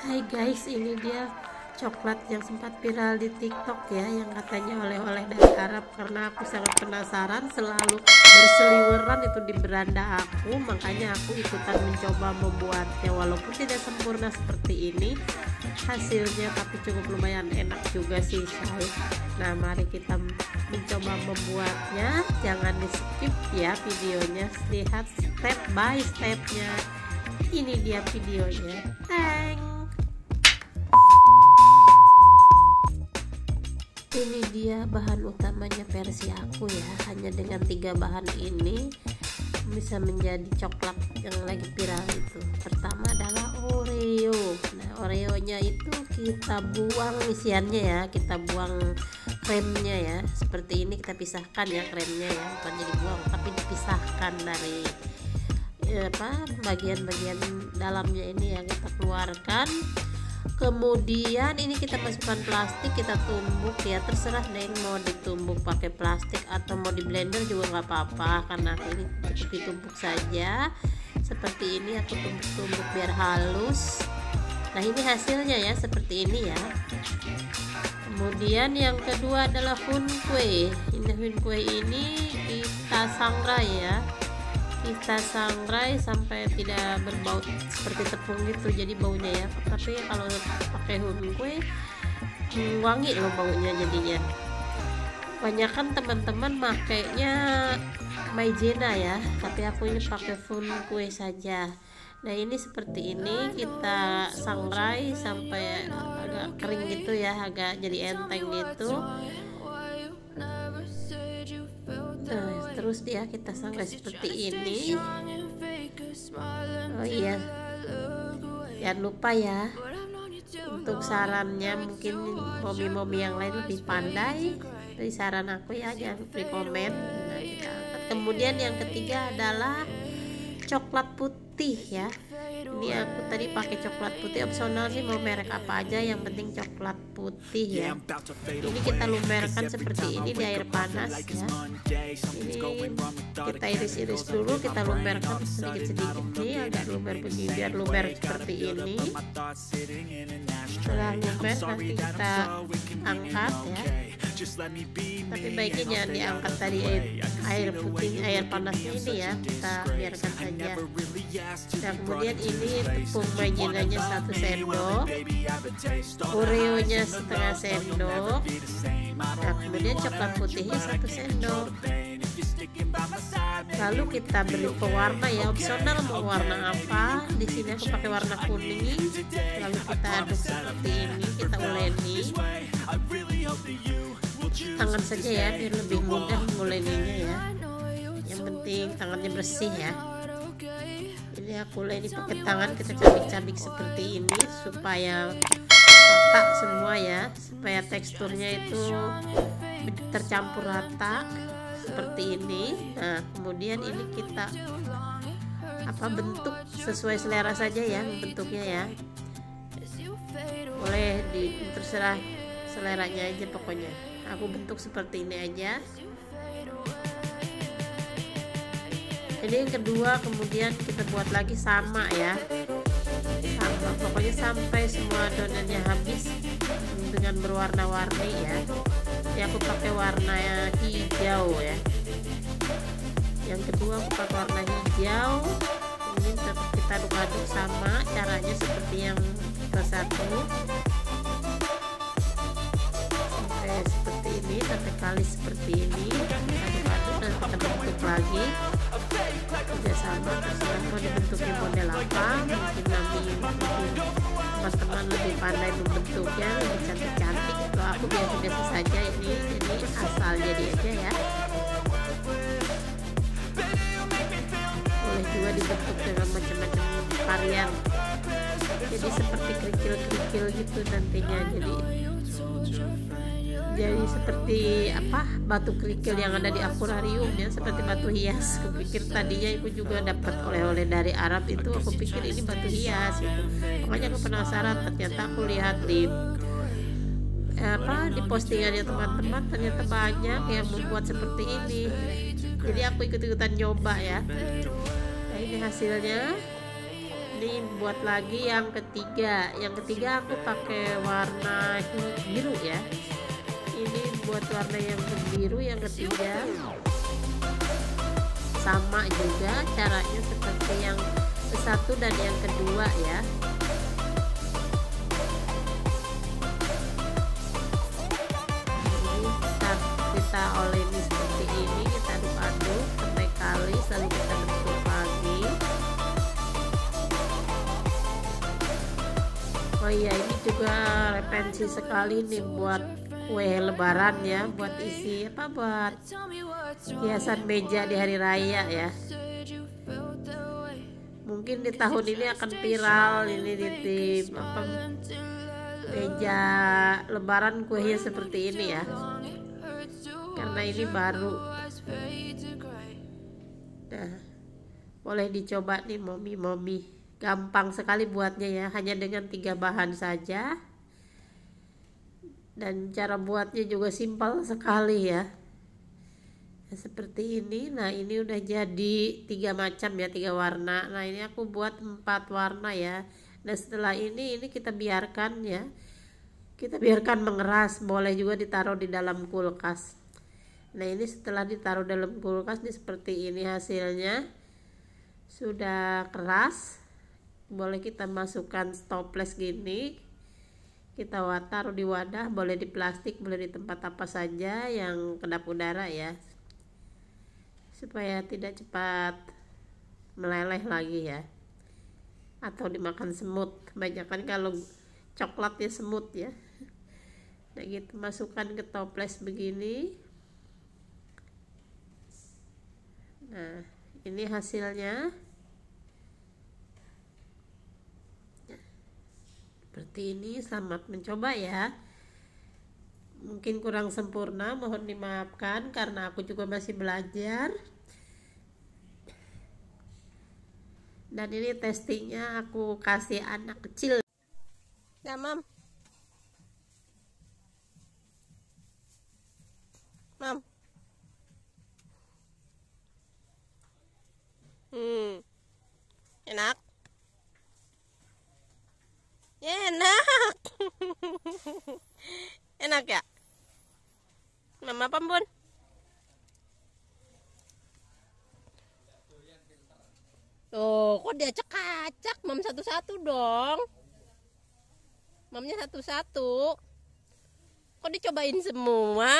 Hai guys, ini dia coklat yang sempat viral di TikTok ya, yang katanya oleh-oleh dari Arab. Karena aku sangat penasaran, selalu berseliweran itu di beranda aku, makanya aku ikutan mencoba membuatnya. Walaupun tidak sempurna seperti ini hasilnya, tapi cukup lumayan enak juga sih say. Nah, mari kita mencoba membuatnya. Jangan di skip ya videonya, lihat step by stepnya. Ini dia videonya. Thanks. Ini dia bahan utamanya versi aku ya. Hanya dengan 3 bahan ini bisa menjadi coklat yang lagi viral itu. Pertama adalah Oreo. Nah, Oreonya itu kita buang isiannya ya, kita buang kremnya ya. Seperti ini kita pisahkan ya kremnya ya, bukan jadi buang tapi dipisahkan dari bagian-bagian dalamnya ini yang kita keluarkan. Kemudian ini kita masukkan plastik, kita tumbuk ya, terserah deh mau ditumbuk pakai plastik atau mau di blender juga nggak apa-apa, karena aku ini cukup ditumbuk saja seperti ini. Aku tumbuk-tumbuk biar halus. Nah, ini hasilnya ya seperti ini ya. Kemudian yang kedua adalah hunkwe. Hunkwe ini kita sangrai ya, kita sangrai sampai tidak berbau seperti tepung gitu, jadi baunya ya. Tapi kalau pakai hunkwe wangi loh baunya jadinya. Banyakan teman-teman makainya maizena ya, tapi aku ini pakai hunkwe saja. Nah, ini seperti ini kita sangrai sampai agak kering gitu ya, agak jadi enteng gitu. Nah, terus dia kita sangrai seperti ini. Oh iya, jangan lupa ya, untuk sarannya mungkin momi-momi yang lain lebih pandai dari saran aku ya, jangan lupa komen. Nah, kita angkat. Kemudian yang ketiga adalah coklat putih ya. Ini aku tadi pakai coklat putih, opsional sih mau merek apa aja, yang penting coklat putih ya. Ini kita lumerkan seperti ini di air panas ya. Ini kita iris-iris dulu, kita lumerkan sedikit-sedikit nih, agak lumer begini biar lumer seperti ini. Setelah lumer nanti kita angkat ya, tapi baiknya jangan diangkat tadi air putih, air panasnya ini ya, kita biarkan saja. Dan kemudian ini tepung maizenanya 1 sendok, Oreonya setengah sendok. Nah, kemudian coklat putihnya 1 sendok. Lalu kita beri pewarna ya, opsional mau warna apa. Di sini aku pakai warna kuning. Lalu kita aduk seperti ini, kita uleni. Tangan saja ya biar lebih mudah nguleninya ya. Yang penting tangannya bersih ya. Ini aku uleni pakai tangan, kita cabik-cabik seperti ini supaya rata semua ya, supaya teksturnya itu tercampur rata seperti ini. Nah, kemudian ini kita bentuk sesuai selera saja ya bentuknya ya. Boleh terserah seleranya aja pokoknya. Aku bentuk seperti ini aja. Ini yang kedua, kemudian kita buat lagi sama ya, sama pokoknya sampai semua adonannya habis dengan berwarna-warni ya. Ini aku pakai warna hijau ya. Yang kedua aku pakai warna hijau. Ini tetap kita aduk-aduk sama, caranya seperti yang ke satu, sampai seperti ini, sampai kali seperti ini, aduk-aduk dan kita bentuk lagi. Juga sama, terserah mau dibentuknya model apa. Mungkin nanti teman-teman lebih pandai membentuknya, lebih cantik-cantik. Kalau aku biasa-biasa saja ini, jadi asal jadi aja ya. Boleh juga dibentuk dengan macam-macam varian, jadi seperti kerikil-kerikil gitu nantinya. Jadi seperti batu kerikil yang ada di akuarium ya, seperti batu hias. Kupikir tadinya aku juga dapat oleh-oleh dari Arab itu, aku pikir ini batu hias gitu. Makanya aku penasaran, ternyata aku lihat di di postingannya teman-teman, ternyata banyak yang membuat seperti ini. Jadi aku ikut-ikutan nyoba ya. Nah, ini hasilnya. Ini buat lagi yang ketiga. Yang ketiga aku pakai warna biru ya. Ini buat warna yang biru yang ketiga. Sama juga caranya seperti yang satu dan yang kedua ya. Ini kita olesi seperti ini, kita aduk-aduk sampai kalis, lalu kita bentuk lagi. Oh iya, ini juga referensi sekali nih buat kue lebaran ya, buat isi apa, buat hiasan meja di hari raya ya. Mungkin di tahun ini akan viral ini di apa, meja lebaran kuenya seperti ini ya, karena ini baru. Nah, boleh dicoba nih momi, gampang sekali buatnya ya, hanya dengan 3 bahan saja, dan cara buatnya juga simpel sekali ya. Nah, seperti ini. Nah, ini udah jadi 3 macam ya, 3 warna. Nah, ini aku buat 4 warna ya. Nah, setelah ini kita biarkan ya, kita biarkan mengeras. Boleh juga ditaruh di dalam kulkas. Nah, ini setelah ditaruh dalam kulkas nih seperti ini hasilnya, sudah keras. Boleh kita masukkan toples gini, kita taruh di wadah, boleh di plastik, boleh di tempat apa saja yang kedap udara ya, supaya tidak cepat meleleh lagi ya, atau dimakan semut. Kebanyakan kalau coklatnya semut ya. Nah, gitu, masukkan ke toples begini. Nah, ini hasilnya seperti ini. Selamat mencoba ya. Mungkin kurang sempurna, mohon dimaafkan karena aku juga masih belajar. Dan ini testingnya aku kasih anak kecil. Nah, Mam. Enak. Enak. Enak ya? Mama apa, Bun? Tuh, kok diacak-acak? Mam satu-satu dong. Mamnya satu-satu. Kok dicobain semua?